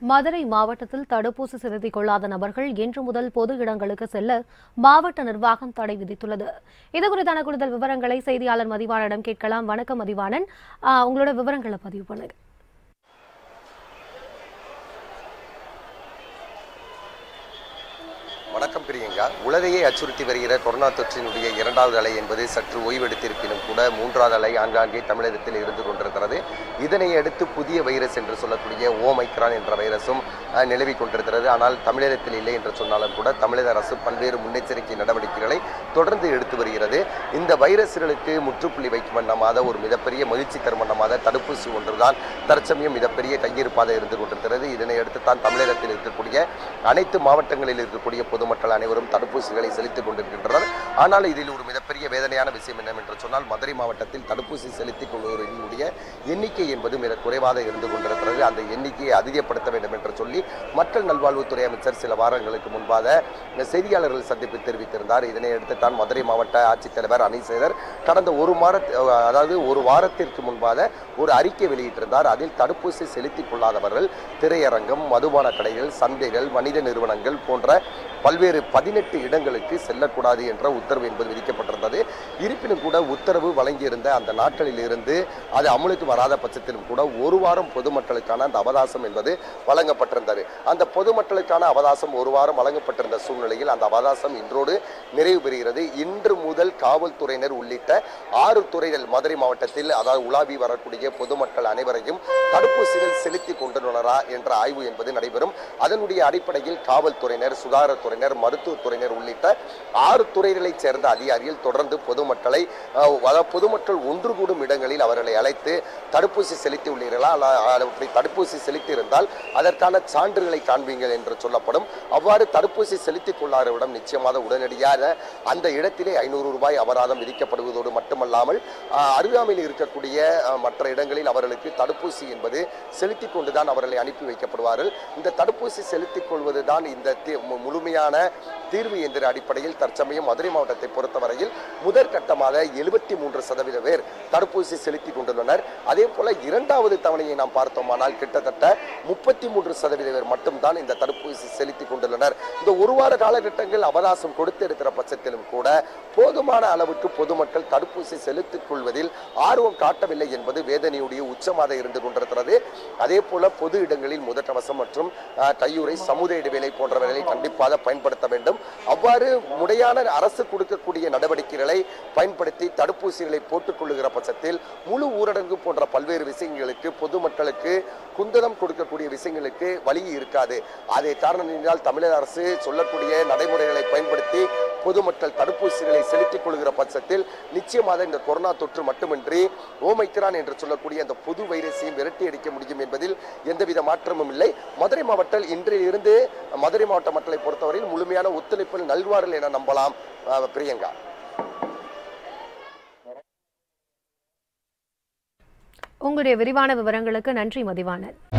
மதுரை மாவட்டத்தில் தடுப்பூசி செலுத்திக் கொள்ளாத நபர்கள் இன்று முதல் பொது இடங்களுக்கு செல்ல மாவட்ட நிர்வாகம் தடை விதித்துள்ளது. இதுகுறித்தான கூடுதல் விவரங்களை செய்தியாளர் மதிவாணனிடம் கேட்கலாம். வணக்கம் மதிவாணன், உங்களோட விவரங்களை பதிவு பண்ணுங்க. வணக்கம் பிரியங்கா. உலகையே அச்சுறுத்தி வருகிற கொரோனா தொற்றினுடைய இரண்டாவது அலை என்பது சற்று ஓய்வெடுத்திருப்பினும் கூட மூன்றாவது அலை ஆங்காங்கே தமிழகத்தில் இருந்து கொண்டிருக்கிறது. இதனை அடுத்து புதிய வைரஸ் என்று சொல்லக்கூடிய ஓமைக்ரான் என்ற வைரஸும் நிலவிக் கொண்டிருக்கிறது. ஆனால் தமிழகத்தில் இல்லை என்று சொன்னாலும் கூட தமிழக அரசு பல்வேறு முன்னெச்சரிக்கை நடவடிக்கைகளை தொடர்ந்து எடுத்து வருகிறது. இந்த வைரஸ்களுக்கு முற்றுப்புள்ளி வைக்கும் வண்ணமாக ஒரு மிகப்பெரிய மகிழ்ச்சி தரும் வண்ணமாக தடுப்பூசி ஒன்றுதான் தற்சமயம் மிகப்பெரிய கையிருப்பாக இருந்து கொண்டிருக்கிறது. இதனை அடுத்து தான் தமிழகத்தில் இருக்கக்கூடிய அனைத்து மாவட்டங்களில் இருக்கக்கூடிய பொதுமக்கள் அனைவரும் தடுப்பூசிகளை செலுத்திக் கொண்டிருக்கின்றனர். ஆனால் இதில் ஒரு மிகப்பெரிய வேதனையான விஷயம் என்னவென்று சொன்னால், மதுரை மாவட்டத்தில் தடுப்பூசி செலுத்திக் கொள்வோரினுடைய எண்ணிக்கை என்பது மிக குறைவாக இருந்து கொண்டிருக்கிறது. அந்த எண்ணிக்கையை அதிகப்படுத்த வேண்டும் என்று சொல்லி மக்கள் நல்வாழ்வுத்துறை அமைச்சர் சில வாரங்களுக்கு முன்பாக செய்தியாளர்கள் சந்திப்பு தெரிவித்திருந்தார். இதனை அடுத்து தான் மதுரை மாவட்ட ஆட்சித்தலைவர் அனிசேகர் கடந்த ஒரு வாரத்திற்கு முன்பாக ஒரு அறிக்கை வெளியிட்டிருந்தார். அதில் தடுப்பூசி செலுத்திக் கொள்ளாதவர்கள் திரையரங்கம், மதுபான கடைகள், சந்தைகள், வணிக நிறுவனங்கள் போன்ற பல்வேறு 18 இடங்களுக்கு செல்லக்கூடாது என்ற உத்தரவு என்பது விதிக்கப்பட்டிருந்தது. இருப்பினும் கூட உத்தரவு வழங்கியிருந்த அந்த நாட்களில் இருந்து அது அமலுக்கு வராத பட்சத்திலும் கூட ஒரு வாரம் பொதுமக்களுக்கான அந்த அவகாசம் என்பது வழங்கப்பட்டிருந்தது. அந்த பொதுமக்களுக்கான அவகாசம் ஒரு வாரம் வழங்கப்பட்டிருந்த சூழ்நிலையில் அந்த அவகாசம் இன்றோடு நிறைவு பெறுகிறது. இன்று முதல் காவல்துறையினர் உள்ளிட்ட 6 துறைகள் மதுரை மாவட்டத்தில் உலாவி வரக்கூடிய பொதுமக்கள் அனைவரையும் தடுப்பூசிகள் செலுத்திக் கொண்டுள்ளனரா என்ற ஆய்வு என்பது நடைபெறும். அதனுடைய அடிப்படையில் காவல்துறையினர், சுகாதாரத்துறையினர், மருத்துவத்துறையினர் உள்ளிட்ட 6 துறைகளைச் சேர்ந்த அதிகாரிகள் தொடர்ந்து பொதுமக்கள் ஒன்று கூடும் இடங்களில் அவர்களை அழைத்து தடுப்பூசி செலுத்தி உள்ளீர்களா, தடுப்பூசி செலுத்தி இருந்தால் அதற்கான சான்றுகளை காண்பீங்கள் என்று சொல்லப்படும். அவ்வாறு தடுப்பூசி செலுத்திக் கொள்ளாதவரிடம் நிச்சயமாக உடனடியாக அந்த இடத்திலே 500 ரூபாய் அபராதம் விதிக்கப்படுவதோடு மட்டுமல்லாமல் அருகாமையில் இருக்கக்கூடிய மற்ற இடங்களில் அவர்களுக்கு தடுப்பூசி என்பது செலுத்திக் கொண்டுதான் அவர்களை அனுப்பி வைக்கப்படுவார்கள். இந்த தடுப்பூசி செலுத்திக் கொள்வதுதான் இந்த முழுமையான தீர்வு என்ற அடிப்படையில் தற்சமயம் மதுரை மாவட்டத்தை பொறுத்தவரையில் முதற்கட்டமாக 73% பேர் தடுப்பூசி செலுத்திக் கொண்டுள்ளனர். அதே போல இரண்டாவது தவணையை நாம் பார்த்தோமானால் கிட்டத்தட்ட 33% பேர் மட்டும்தான் இந்த தடுப்பூசி செலுத்திக் கொண்டுள்ளனர். இந்த ஒரு வார காலகட்டங்கள் அவகாசம் கொடுத்திருக்கிற பட்சத்திலும் கூட போதுமான அளவுக்கு பொதுமக்கள் தடுப்பூசி செலுத்திக் கொள்வதில் ஆர்வம் காட்டவில்லை என்பது வேதனையுடைய உச்சமாக இருந்து கொண்டிருக்கிறது. அதே போல பொது இடங்களில் முகக்கவசம் மற்றும் கையுறை, சமூக இடைவேளை போன்றவர்களை கண்டிப்பாக பயன்படுத்த வேண்டும். அவ்வாறு முறையான அரசு கொடுக்கக்கூடிய நடவடிக்கைகளை பயன்படுத்தி தடுப்பூசிகளை போட்டுக் கொள்ளுகிற பட்சத்தில் முழு ஊரடங்கு போன்ற பல்வேறு விஷயங்களுக்கு பொதுமக்களுக்கு குந்தகம் கொடுக்கக்கூடிய விஷயங்களுக்கு வழி இருக்காது. அதை காரணம் என்றால் தமிழக அரசு சொல்லக்கூடிய நடைமுறைகளை பயன்படுத்தி பொதுமக்கள் தடுப்பூசிகளை செலுத்திக் கொள்கிற பட்சத்தில் நிச்சயமாக இந்த கொரோனா தொற்று மட்டுமின்றி ஓமைக்ரான் என்று சொல்லக்கூடிய அந்த புது வைரஸையும் விரட்டி அடிக்க முடியும் என்பதில் எந்தவித மாற்றமும் இல்லை. மதுரை மாவட்டம் இன்றிலிருந்து மதுரை மாவட்ட மக்களை பொறுத்தவரையில் முழுமையான ஒத்துழைப்பில் நல்வார்கள் என நம்பலாம். பிரியங்கா, உங்களுடைய விரிவான விவரங்களுக்கு நன்றி மதிவாணன்.